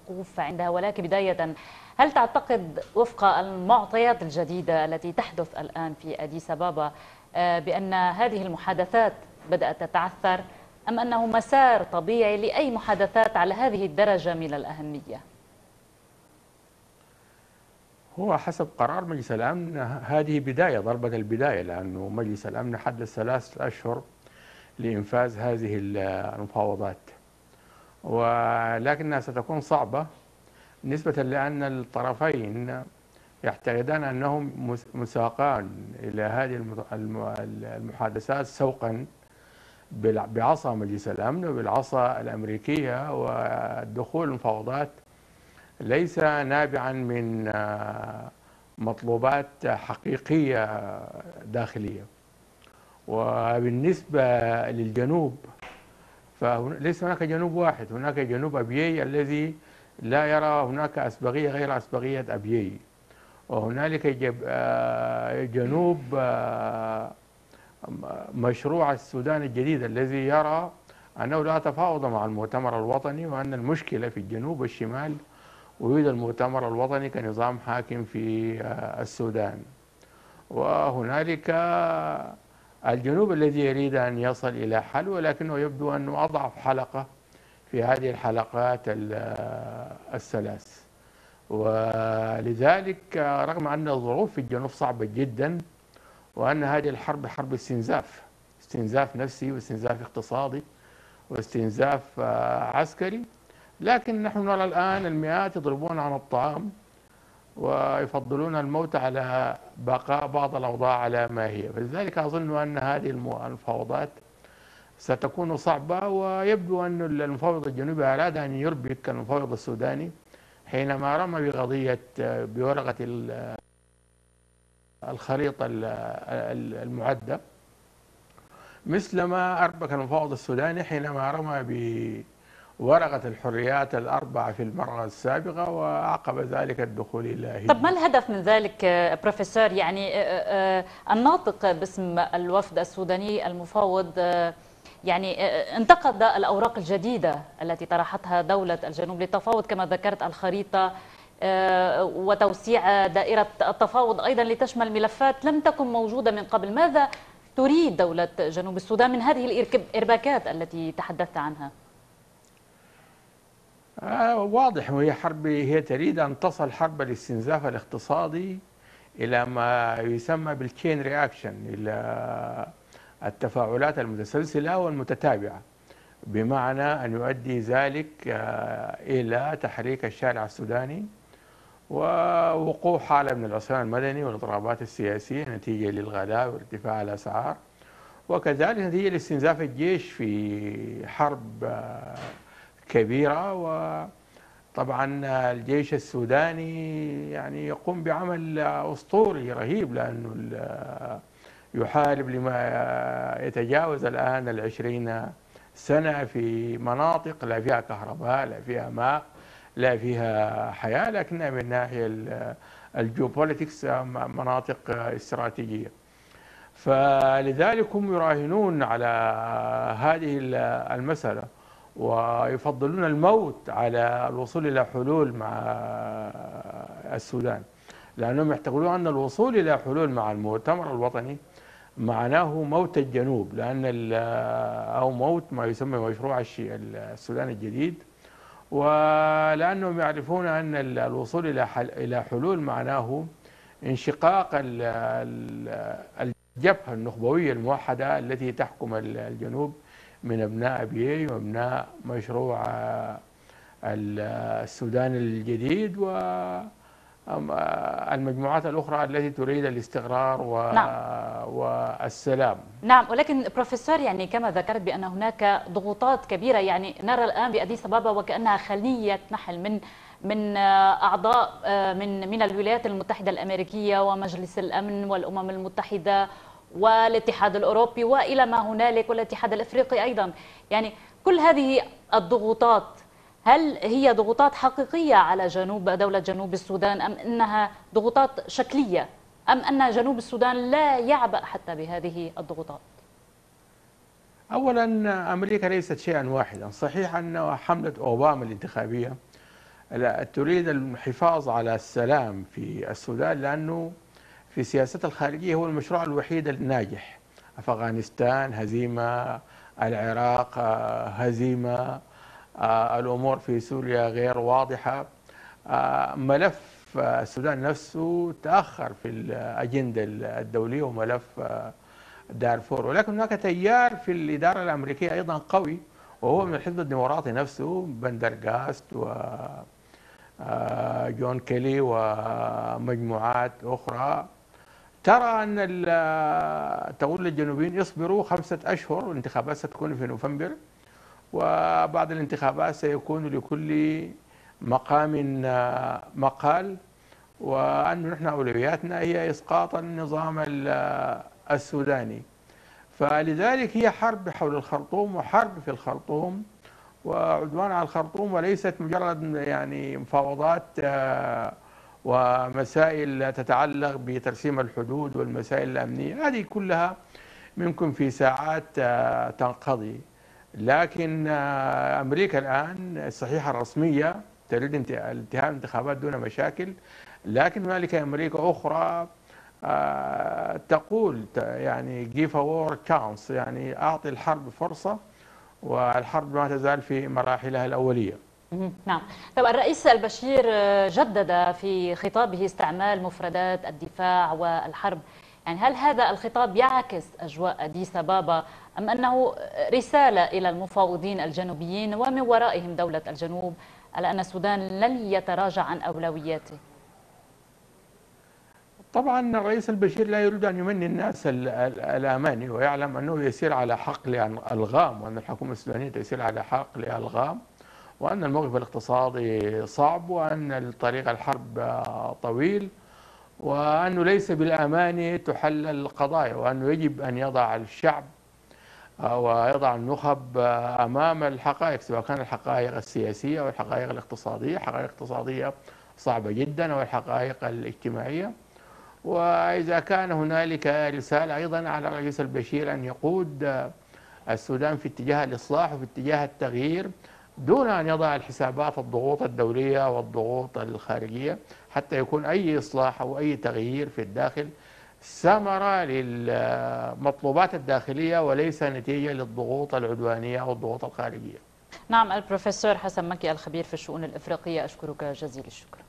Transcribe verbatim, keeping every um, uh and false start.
الوقوف عندها، ولكن بداية هل تعتقد وفق المعطيات الجديدة التي تحدث الآن في أديس أبابا بأن هذه المحادثات بدأت تتعثر، أم أنه مسار طبيعي لأي محادثات على هذه الدرجة من الأهمية؟ هو حسب قرار مجلس الأمن هذه بداية، ضربة البداية، لأنه مجلس الأمن حدد ثلاثة أشهر لإنفاذ هذه المفاوضات، ولكنها ستكون صعبة نسبة لأن الطرفين يعتقدان أنهم مساقان إلى هذه المحادثات سوقا بعصا مجلس الأمن وبالعصا الأمريكية، والدخول المفاوضات ليس نابعا من مطلوبات حقيقية داخلية. وبالنسبة للجنوب فليس هناك جنوب واحد، هناك جنوب أبيي الذي لا يرى هناك أسبقية غير أسبقية أبيي، وهنالك جنوب مشروع السودان الجديد الذي يرى أنه لا تفاوض مع المؤتمر الوطني، وأن المشكلة في الجنوب والشمال وجود المؤتمر الوطني كنظام حاكم في السودان. وهنالك الجنوب الذي يريد أن يصل إلى حل، ولكنه يبدو أنه أضعف حلقة في هذه الحلقات الثلاث. ولذلك رغم أن الظروف في الجنوب صعبة جدا، وأن هذه الحرب حرب استنزاف، استنزاف نفسي واستنزاف اقتصادي واستنزاف عسكري، لكن نحن نرى الآن المئات يضربون عن الطعام ويفضلون الموت على بقاء بعض الأوضاع على ما هي. فلذلك أظن أن هذه المفاوضات ستكون صعبة، ويبدو أن المفاوض الجنوبي أراد أن يربك المفاوض السوداني حينما رمى بقضية بورقة الخريطة المعدة، مثلما أربك المفاوض السوداني حينما رمى بورقة الحريات الأربعة في المرة السابقة وعقب ذلك الدخول إلى هند. طب ما الهدف من ذلك بروفيسور؟ يعني الناطق باسم الوفد السوداني المفاوض يعني انتقد الأوراق الجديدة التي طرحتها دولة الجنوب للتفاوض كما ذكرت الخريطة وتوسيع دائرة التفاوض أيضا لتشمل ملفات لم تكن موجودة من قبل. ماذا تريد دولة جنوب السودان من هذه الإرباكات التي تحدثت عنها؟ آه واضح، وهي حرب، هي تريد أن تصل حرب الاستنزاف الاقتصادي إلى ما يسمى بالتشين رياكشن، إلى التفاعلات المتسلسلة والمتتابعة، بمعنى أن يؤدي ذلك إلى تحريك الشارع السوداني ووقوع حالة من العصيان المدني والاضطرابات السياسية نتيجة للغلاء وارتفاع الأسعار، وكذلك نتيجة لاستنزاف الجيش في حرب كبيرة. وطبعا الجيش السوداني يعني يقوم بعمل أسطوري رهيب، لأنه يحارب لما يتجاوز الآن العشرين سنة في مناطق لا فيها كهرباء، لا فيها ماء، لا فيها حياة، لكنها من ناحية الجيوبوليتكس مناطق استراتيجية. فلذلك هم يراهنون على هذه المسألة ويفضلون الموت على الوصول إلى حلول مع السودان، لأنهم يعتقدون أن الوصول إلى حلول مع المؤتمر الوطني معناه موت الجنوب، لأن أو موت ما يسمى مشروع السودان الجديد، ولأنهم يعرفون أن الوصول إلى إلى حلول معناه انشقاق الجبهة النخبوية الموحدة التي تحكم الجنوب من أبناء أبيي وأبناء مشروع السودان الجديد والمجموعات الأخرى التي تريد الاستقرار و... نعم. والسلام. نعم، ولكن بروفيسور يعني كما ذكرت بأن هناك ضغوطات كبيرة، يعني نرى الآن بأديس أبابا وكأنها خلية نحل من من أعضاء من من الولايات المتحدة الأمريكية ومجلس الأمن والأمم المتحدة والاتحاد الأوروبي وإلى ما هنالك والاتحاد الأفريقي أيضا. يعني كل هذه الضغوطات هل هي ضغوطات حقيقية على جنوب دولة جنوب السودان، أم أنها ضغوطات شكلية، أم أن جنوب السودان لا يعبأ حتى بهذه الضغوطات؟ أولا أمريكا ليست شيئا واحدا. صحيح أن حملة أوباما الانتخابية لا، تريد الحفاظ على السلام في السودان، لأنه في سياستها الخارجية هو المشروع الوحيد الناجح. أفغانستان هزيمة، العراق آه، هزيمة، آه، الأمور في سوريا غير واضحة. آه، ملف آه، السودان نفسه تأخر في الأجندة الدولية، وملف آه، دارفور. ولكن هناك تيار في الإدارة الأمريكية أيضا قوي، وهو من الحزب الديمقراطي نفسه، بندرغاست وجون كيلي ومجموعات أخرى، ترى أن ال- تقول للجنوبيين يصبروا خمسة أشهر، والانتخابات ستكون في نوفمبر، وبعد الانتخابات سيكون لكل مقام آه، مقال، وأن نحن أولوياتنا هي إسقاط النظام ال- السوداني. فلذلك هي حرب حول الخرطوم، وحرب في الخرطوم، وعدوان على الخرطوم، وليست مجرد يعني مفاوضات آه، ومسائل تتعلق بترسيم الحدود والمسائل الأمنية. هذه كلها ممكن في ساعات آه، تنقضي. لكن آه، أمريكا الآن صحيح الرسمية تريد انت- انتهاء الانتخابات دون مشاكل، لكن هنالك أمريكا أخرى آه، تقول ت- يعني give a war chance، يعني أعطي الحرب فرصة، والحرب ما تزال في مراحلها الأولية. مهم. نعم. طب الرئيس البشير آه، جدد في خطابه استعمال مفردات الدفاع والحرب، يعني هل هذا الخطاب يعكس أجواء أديس أبابا، أم أنه رسالة إلى المفاوضين الجنوبيين ومن ورائهم دولة الجنوب على أن السودان لن يتراجع عن أولوياته؟ طبعا الرئيس البشير لا يريد أن يمني الناس ال- ال- الأماني، ويعلم أنه يسير على حقل ألغام، وأن الحكومة السودانية تسير على حقل ألغام، وأن الموقف الاقتصادي صعب، وأن الطريق الحرب طويل، وأنه ليس بالأماني تحل القضايا، وأنه يجب أن يضع الشعب ويضع النخب أمام الحقائق، سواء كان الحقائق السياسية أو الحقائق الاقتصادية. حقائق اقتصادية صعبة جدا، أو الحقائق الاجتماعية. وإذا كان هنالك رسالة أيضا على الرئيس البشير أن يقود السودان في اتجاه الإصلاح وفي اتجاه التغيير، دون أن يضع الحسابات الضغوط الدولية والضغوط الخارجية، حتى يكون أي إصلاح أو أي تغيير في الداخل ثمرة للمطلوبات الداخلية، وليس نتيجة للضغوط العدوانية أو الضغوط الخارجية. نعم. البروفيسور حسن مكي الخبير في الشؤون الإفريقية، أشكرك جزيل الشكر.